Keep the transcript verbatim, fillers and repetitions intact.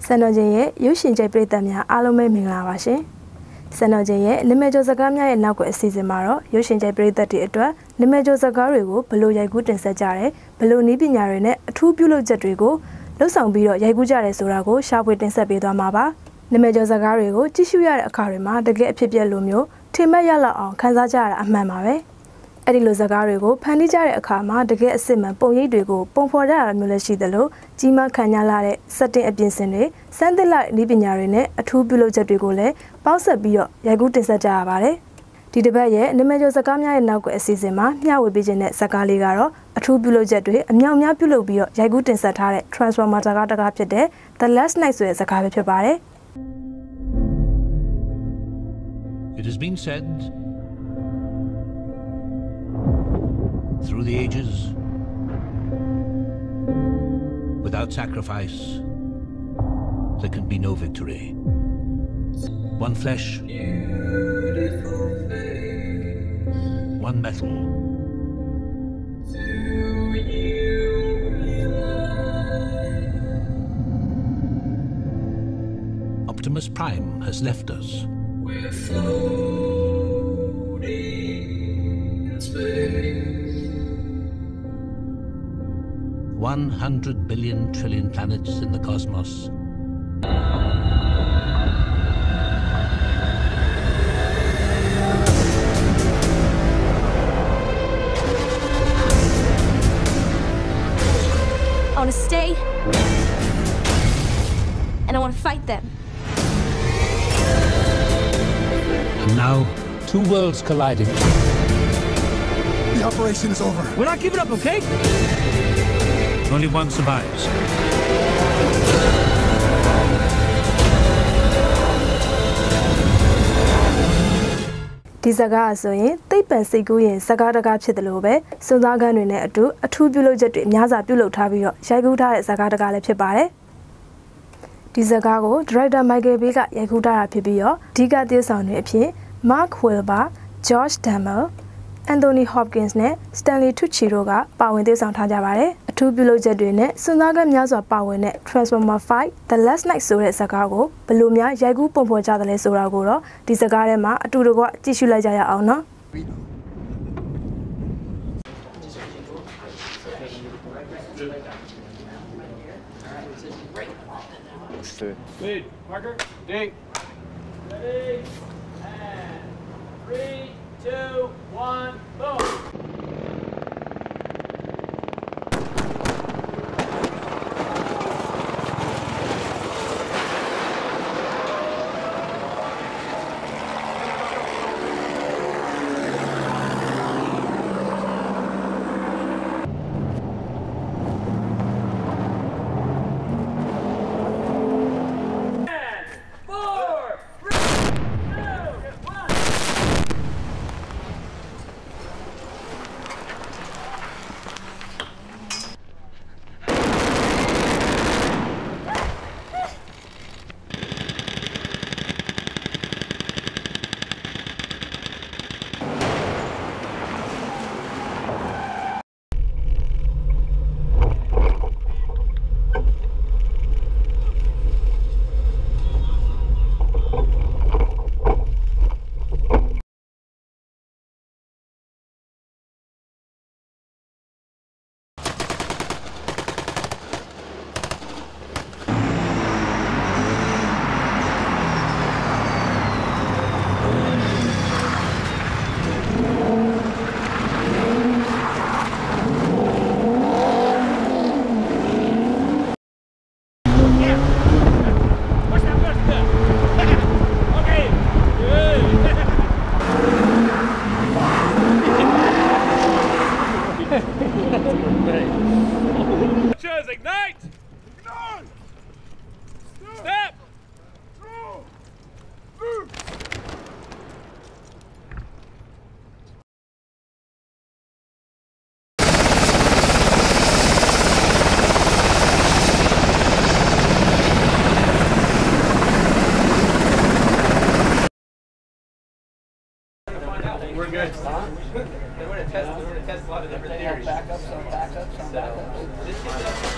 Sanoje, you should jeopardy them ya alome minglawashi. Sanoje, Nimejo Zagamia and Nago Sizimaro, you should jeopardy the theatre, Nimejo Zagarigo, below Yagut and Sajare, below Nibinarine, two bulo Jadrigo, Losang Biro, Yagujare Surago, sharp with Sabido Maba, Nimejo Zagarigo, Tishuya Akarima, the Gate Pipia Lumio, Timayala on Kanzajara and Mamare. Edilo Zagarigo, Panijare Akama, the Gate Simon, Poyedrigo, Pompoda, Mulashidalo, Jima Kanyalare, Satin Abinsene, Sandela Nibinarine, a two below Jadrigole, Pausa Bio, Yagutin Sajavare. Didabaye, Nimejo Zagamia and Nago Esizema, Nya will be Janet Sakaligaro, a two below Jadri, a Mia Mia Pulo Bio, Yagutin Satare, transform Matagata Capide, the last night with Sakabare. It has been said through the ages, without sacrifice, there can be no victory. One flesh, one metal. Optimus Prime has left us. We're floating in space. One hundred billion trillion planets in the cosmos. I want to stay, and I want to fight them. And now, two worlds colliding. The operation is over. We're not giving up, okay? Only one survives. Dizaga Zoe, they pensigu in Sagadaga Chidalobe, Sudagan in a two, a two below jet, Nyaza Bulo Tabio, Shaguta Sagadaga Pibare. Dizagago, Driver Michael Biga Yaguda Pibio, Diga de San Repi, Mark Wilba, George Damel, Anthony Hopkins, Stanley Tuchiroga, Pawin de San Tajavare, a two below Jedune, Sunaga Nyaza Pawin, Transformer fight, the last night so at Sagago, Belumia, Yagu Pompo Jadale Soragoro, Dizagarema, a Turugo, Tishula Jaya Auna. Speed. Marker. Ding. Ready. And three, two, one, boom. Cheers, ignite! Ignite! Step! We're good. Huh? We're going to test. We're going to test a lot of different theories. Backups, some backups, some backups.